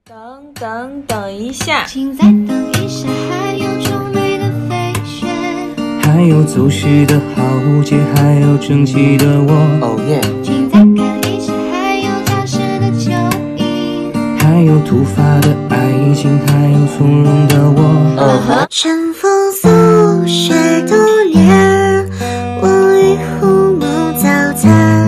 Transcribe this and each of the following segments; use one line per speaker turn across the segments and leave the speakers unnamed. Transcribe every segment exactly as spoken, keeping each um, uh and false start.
等等等一下，
请再等一下，还有虫类的飞旋，
还有走时的豪杰，还有整齐的我。
哦耶！
请再看一下，还有扎实的蚯蚓，
还有突发的爱情，还有从容的我。
嗯哼。
晨风宿十度年，我与虎母早餐。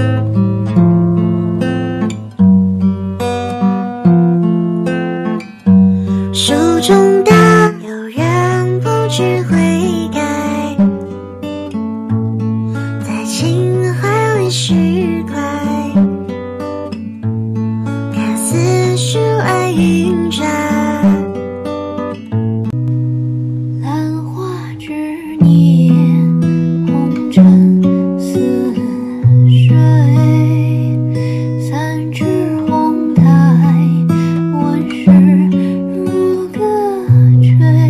书中的有人不知悔改，在情怀里释怀，看似世外云渣。
兰花之年，红尘似水，三尺红台，万事如歌吹。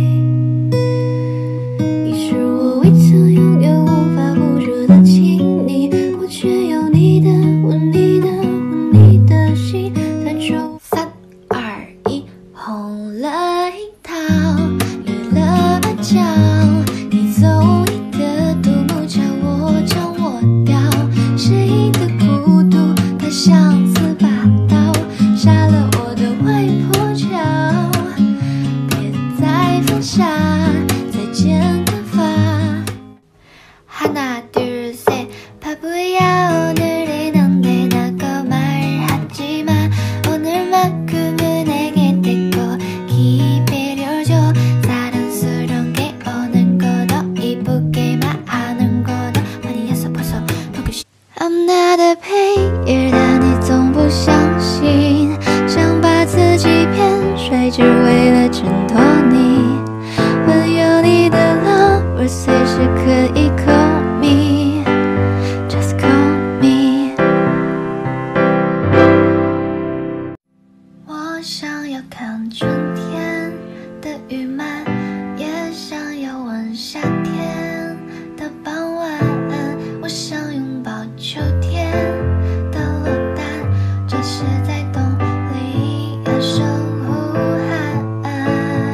你是我未曾拥有、无法捕捉的亲昵，我却有你的吻，你的吻，你的心在周。三二一，红了樱桃，绿了芭蕉，你走你的独木桥，我将我掉。谁的孤独，它像似把刀，杀了我的外婆桥。别再放下，再见的发。하나 둘 셋 바보야 오늘이 넌데 나고 말하지마 오늘만큼은 내게 떼고 기회려줘 사랑스러운 게 오는 거도 이쁘게 말하는 거도 아니었어 벌써 보기 싫어 I'm not a player但你总不相信想把自己骗睡只为了衬托你我有你的 lover 随时可以 call me Just call me 我想要看春天的雨漫也想要闻夏天的傍晚我想拥抱秋天的落单这是在冬里要深呼喊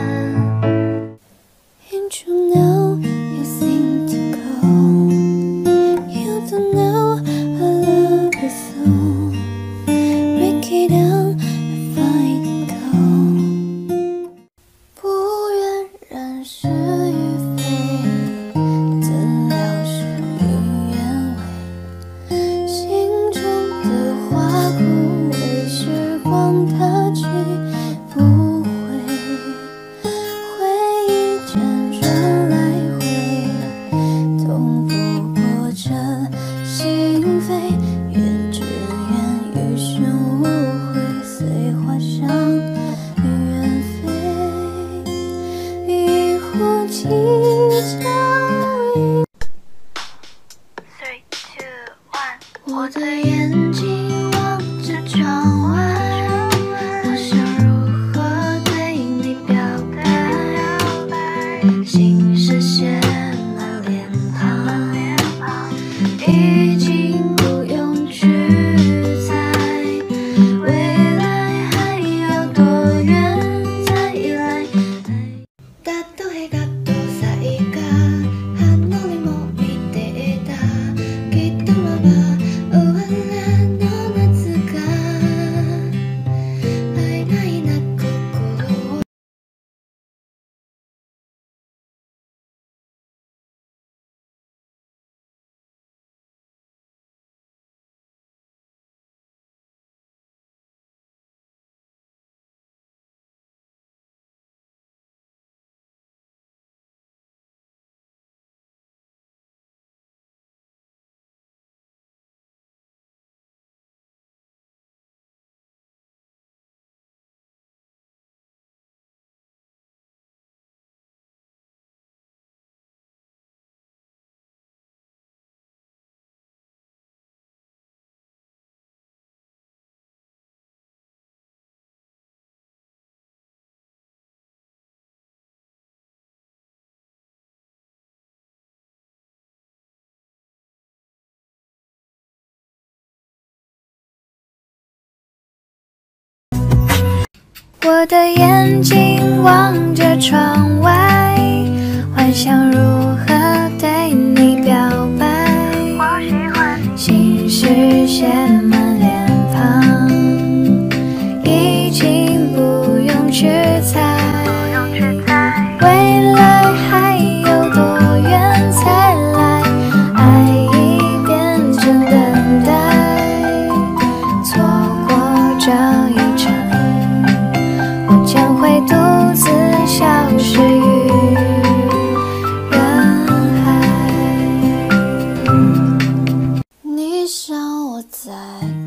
Don't you know you seem to go You don't know I love you so Break it down I find it go 不愿人是与非怎料事与愿违心中的花枯萎时光它去不回回忆辗转来回痛不过这心扉愿只愿余生无悔随花香与愿飞一壶清酒一 Three, two, one 我的眼睛望着窗外我想如何对你表白心事写满脸庞已经不用去猜未来还要多远才来だとへがとさいが花にも見ていたきっとまま終わらのな我的眼睛望着窗外，幻想如何对你表白。我喜欢心事写满脸庞，已经不用去猜，未来还有多远才来？爱已变成等待，错过这一程，我将会独自消失于人海。你想我在